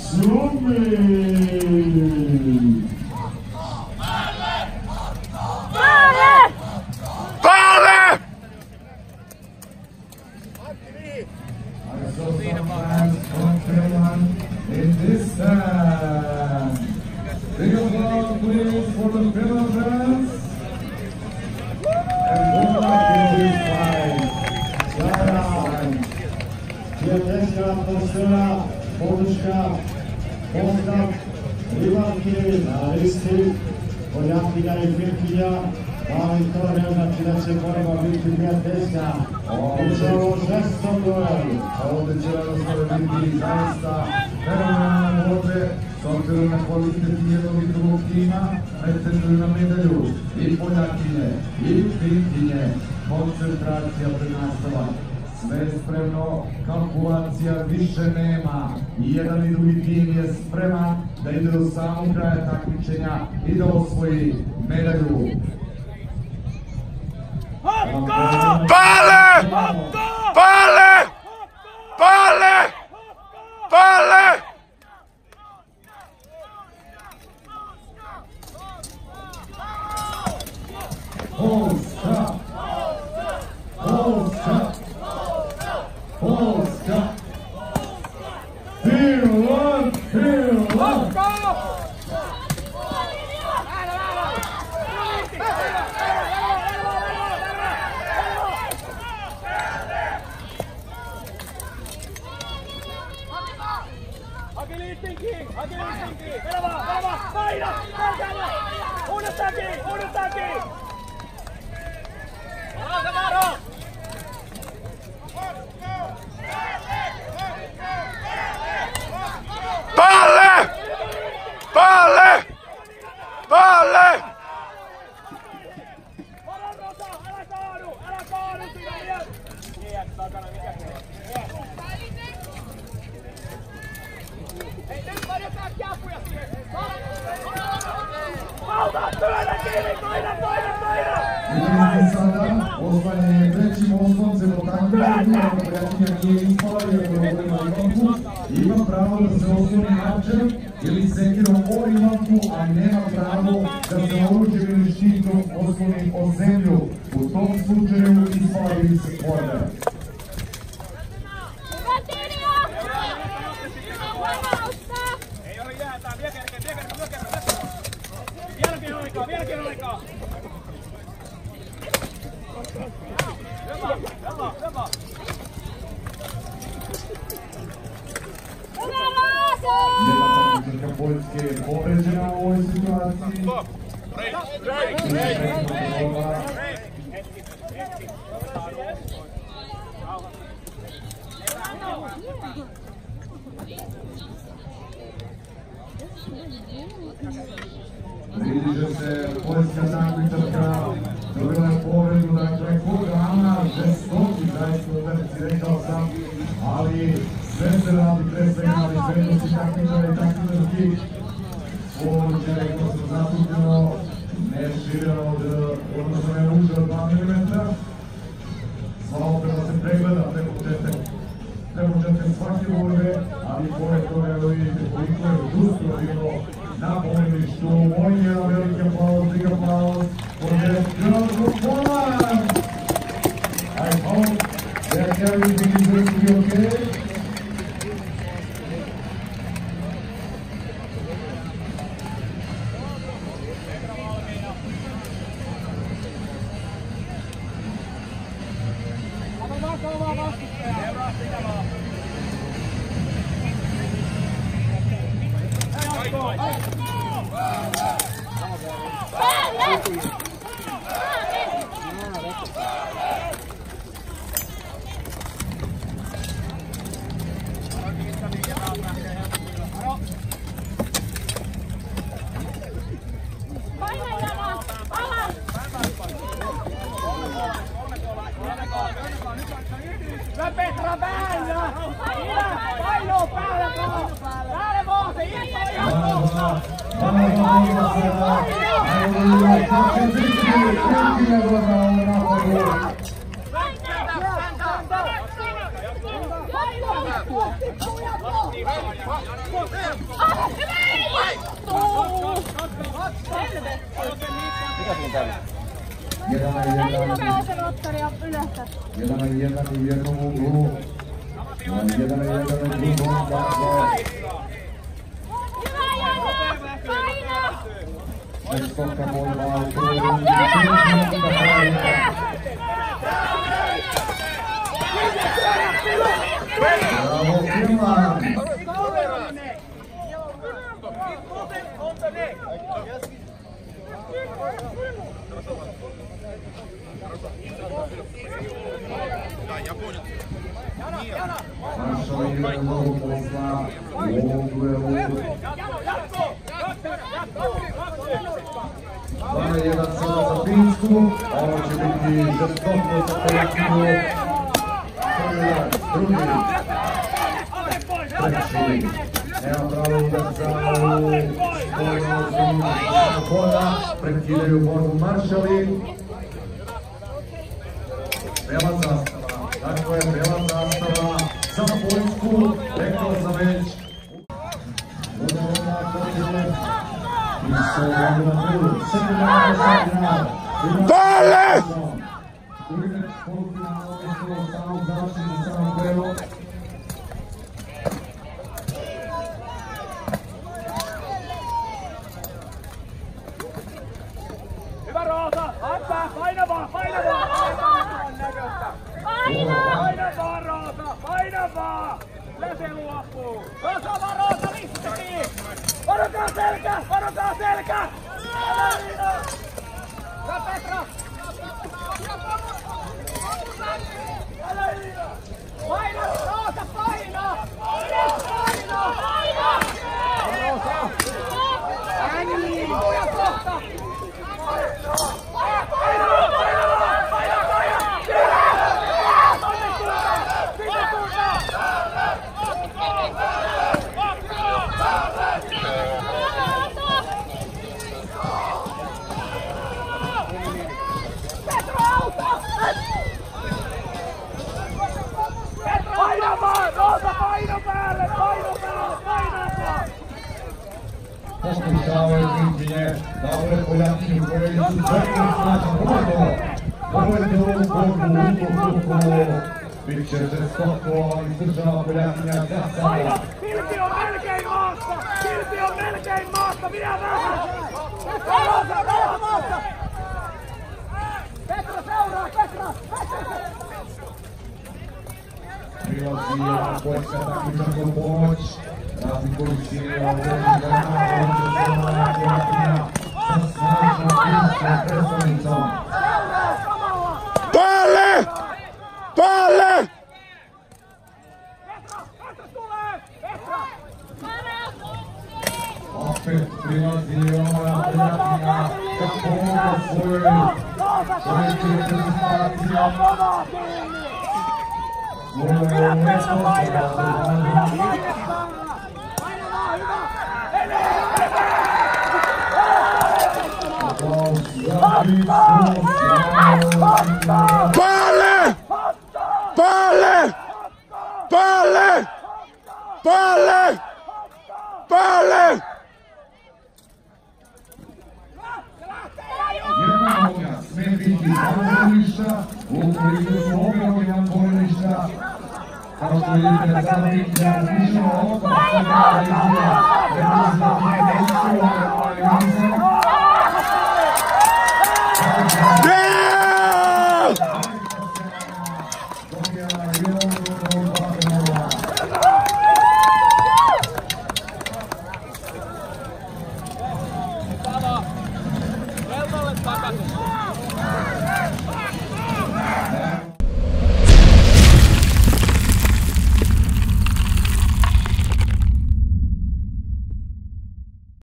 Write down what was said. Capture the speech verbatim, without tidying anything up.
Koncentracija pred nastavak, sve je spremno, kalkulacija više nema i jedan i drugi tim je spreman da ide do samog kraja takmičenja i da osvoji medalju. Pale! Pale! Pale! Pale! Polska! Polska! Polska! Finland! Finland! Agilitinki! Agilitinki! Mene vaan! Mene vaan! Paina! Paina! Uudestaankin! Uudestaankin! Alta Maro! Palle! Palle! Palle! Älä rota! Älä kaadu! Älä kaadu sinä mies! Mies takana mikä se on? Ei nyt varjotaan kiappuja siihen! Valta! Työnnä kiinni! Paina! Paina! Paina! Idemo sada, osvajanje trećim osnovcem od takvih ako prijatelja nije ispala jer je govorila Ivanku, ima pravo da se osloni mačem ili sekirom o Ivanku, a nema pravo da se oružjem ili štitom osloni o zemlju. U tom slučaju ispala bi se korner. Ei ole jäätää! Vie kerkeä! Vie kerkeä! Vie kerkeä! Vieläkin aikaa! Vieläkin aikaa! Hyvä! Hyvä! Hyvä! Jedna takmičarka Poljske je povređena u ovoj situaciji. Pridiže se poljska takmičarka, dobila je povredu, dakle, kod rana, žestoki, zaista udarci, rekao sam, ali sve se radi, pre svega radi prednosti takmičara i takmičarki. Ovdje, rekao sam, zatupljeno, ne šire od, odnosno ne uže od dva milimetra. Sva oprema se pregleda pre početak, pre početak svake borbe, ali pored toga da vidite koliko je društvo bilo na borilištu. Moj je veliki aplauz, big aplauz for the girls of Poland. I hope that everything is going to be okay. Petra päällä! Minä! Painuu päällä! Päälle vaan se iso jatko! Jedan, jedan u jednom uglu. Jedan, jedan u drugom, dakle. Šestoka borba u prvoj rundi. Bravo, Finland! Maršal je mnogo posla u ovom duelu. dva jedan sada za Finsku, ovo će biti žestoko za Poljatinu. Drugi, treći, nema pravo udarca u spojnu poda, prekidaju borbu maršali. Bela zastava, dakle bela zastava za Poljsku, rekao sam već. Pale! Hyvä Roosa! Antaa! Paina vaan! Paina vaan! Paina vaan Roosa! Paina vaan! Läse luopuu! Roosa vaan Roosa! Listäkin! Varokaa selkä! Varokaa selkä! Ja Petra! Paina Roosa! Paina! Paina! Paina! Roosa! Ääni! Kuja kohta! Paina vaan! Roosa paino päälle! Paino päälle! Paino vaan! Pokušavaju Finkinje da ove Poljatinu koje su čekali znači borbu. Pogledajte ovu borbu u kuku. Biće žestoko i država Poljatinja kasala. Kilpi on melkein maassa! Kilpi on melkein maassa! Vielä vähän! Roosa! Roosa maassa! Petra seuraa! Petra! Petra! Prilazi jedan Poljska takmičarska pomoć. Razlikujući ovdje Poljatinja sa snažnom finskom predstavnicom. Pale! Pale! Petra! Petra tulee! Petra! Opet prilazi ova Poljatinja ka pomogu svojoj trećoj reprezentaciji. Svojoj umetnosti da se zvanju. Pale! Pale! Pale! Pale! Pale! Jedna noga sme biti van borilišta, ukoliko su obe noge van borilišta, kao što vidite zadnjih ja razmišljamo o tom što da izgleda reprezentativne Poljske, ali nisam. Dobijala je jedan od Bakanova. Peltolle takaisin!